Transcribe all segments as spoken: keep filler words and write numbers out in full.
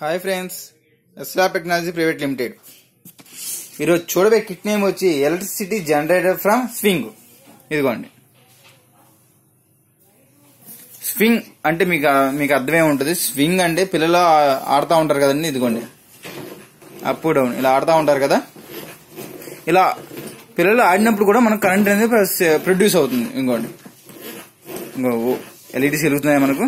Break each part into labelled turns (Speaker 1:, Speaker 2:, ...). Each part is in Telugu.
Speaker 1: హాయ్ ఫ్రెండ్స్, ఎస్లాబ్ టెక్నాలజీ ప్రైవేట్ లిమిటెడ్. ఈరోజు చూడబోయే కిట్ నేమ్ వచ్చి ఎలక్ట్రిసిటీ జనరేటర్ ఫ్రమ్ స్వింగ్. ఇదిగోండి, స్వింగ్ అంటే మీకు మీకు అర్థమే ఉంటుంది. స్వింగ్ అంటే పిల్లలు ఆడుతూ ఉంటారు కదండి. ఇదిగోండి, అప్ డౌన్ ఇలా ఆడుతూ ఉంటారు కదా. ఇలా పిల్లలు ఆడినప్పుడు కూడా మనకు కరెంట్ అనేది ప్రొడ్యూస్ అవుతుంది. ఇంకోండి, ఇంకో ఎల్ఈడీస్ వెలుగుతున్నాయి మనకు.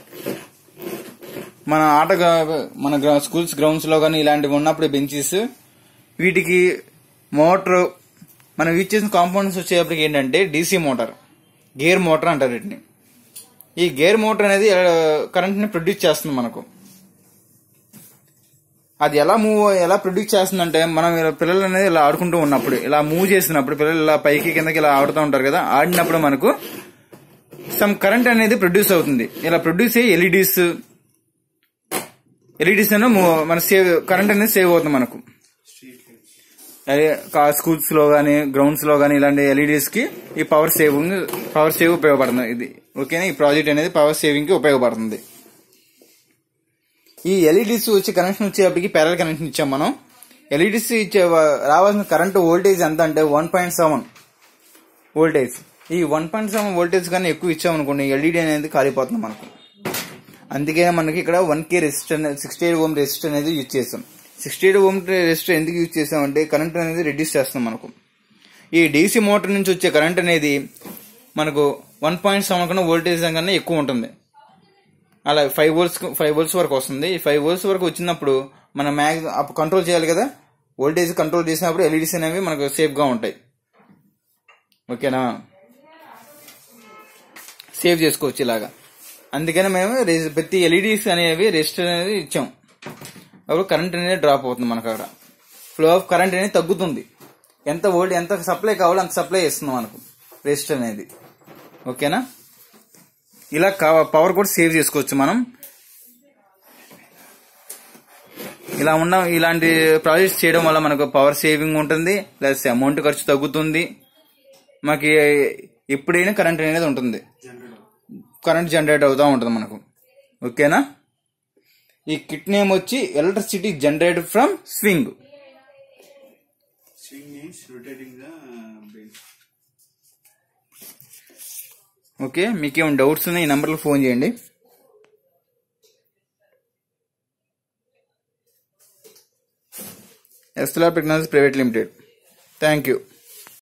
Speaker 1: మన ఆట మన స్కూల్స్ గ్రౌండ్స్ లో కానీ ఇలాంటివి ఉన్నప్పుడు బెంచెస్, వీటికి మోటార్ మనం యూజ్ చేసిన కాంపౌండ్స్ వచ్చేటప్పటికి ఏంటంటే డీసీ మోటార్, గేర్ మోటార్ అంటారు వీటిని. ఈ గేర్ మోటార్ అనేది కరెంట్ ని ప్రొడ్యూస్ చేస్తుంది మనకు. అది ఎలా మూవ్ ఎలా ప్రొడ్యూస్ చేస్తుందంటే, మనం పిల్లలు అనేది ఇలా ఆడుకుంటూ ఉన్నప్పుడు, ఇలా మూవ్ చేసినప్పుడు పిల్లలు ఇలా పైకి కిందకి ఇలా ఆడుతూ ఉంటారు కదా. ఆడినప్పుడు మనకు సమ్ కరెంట్ అనేది ప్రొడ్యూస్ అవుతుంది. ఇలా ప్రొడ్యూస్ అయ్యి ఎల్ఈడీస్ ఎల్ఈడీస్ మన సేవ్ కరెంట్ అనేది సేవ్ అవుతుంది మనకు. స్కూల్స్ లో గానీ గ్రౌండ్స్ లో గానీ ఇలాంటి ఎల్ఈడీస్ కి ఈ పవర్ సేవింగ్ పవర్ సేవ్ ఉపయోగపడుతుంది. ఇది ఓకేనా. ఈ ప్రాజెక్ట్ అనేది పవర్ సేవింగ్ కి ఉపయోగపడుతుంది. ఈ ఎల్ఈడీస్ వచ్చి కనెక్షన్ వచ్చేటప్పటికి ప్యారల్ కనెక్షన్ ఇచ్చాం మనం. ఎల్ఈడీస్ ఇచ్చే రావాల్సిన కరెంట్ వోల్టేజ్ ఎంత అంటే వన్ పాయింట్ సెవెన్ వోల్టేజ్. ఈ వన్ పాయింట్ సెవెన్ వోల్టేజ్ కన్నా ఎక్కువ ఇచ్చామనుకోండి, ఎల్ఈడీ అనేది కాలిపోతుంది మనకు. అందుకే మనకి ఇక్కడ one K resistor sixty eight ohm resistor అనేది యూజ్ చేస్తాం. సిక్స్టీ ఎయిట్ ఓమ్ రెసిస్టర్ ఎందుకు యూజ్ చేస్తామంటే కరెంట్ అనేది రెడ్యూస్ చేస్తాం మనకు. ఈ డీసీ మోటార్ నుంచి వచ్చే కరెంట్ అనేది మనకు వన్ పాయింట్ సెవెన్ కన్నా వోల్టేజ్ కన్నా ఎక్కువ ఉంటుంది. అలా ఫైవ్ వోల్ట్స్ ఫైవ్ వోల్ట్స్ వరకు వస్తుంది. ఈ ఫైవ్ వోల్ట్స్ వరకు వచ్చినప్పుడు మనం మ్యాక్స్ కంట్రోల్ చేయాలి కదా. వోల్టేజ్ కంట్రోల్ చేసినప్పుడు ఎల్ఈడీస్ అనేవి మనకు సేఫ్ గా ఉంటాయి. ఓకేనా, సేవ్ చేసుకోవచ్చు ఇలాగా. అందుకని మేము ప్రతి ఎల్ఈడీస్ అనేవి రెసిస్టర్ అనేది ఇచ్చాం. అప్పుడు కరెంట్ అనేది డ్రాప్ అవుతుంది మనకు. అక్కడ ఫ్లో ఆఫ్ కరెంట్ అనేది తగ్గుతుంది. ఎంత వోల్ట్ ఎంత సప్లై కావాలో అంత సప్లై ఇస్తుంది మనకు రెసిస్టర్ అనేది. ఓకేనా, ఇలా పవర్ కూడా సేవ్ చేసుకోవచ్చు మనం. ఇలా ఉన్న ఇలాంటి ప్రాజెక్ట్స్ చేయడం వల్ల మనకు పవర్ సేవింగ్ ఉంటుంది, ప్లస్ అమౌంట్ ఖర్చు తగ్గుతుంది. మనకి ఎప్పుడైనా కరెంట్ అనేది ఉంటుంది, కరెంట్ జనరేట్ అవుతూ ఉంటుంది మనకు. ఓకేనా. ఈ కిట్ నేమ్ వచ్చి electricity generator from swing. Okay, మీకేమైనా డౌట్స్ ఉన్నాయి ఈ నెంబర్లో ఫోన్ చేయండి. ఎస్లాబ్ technology private limited. Thank you.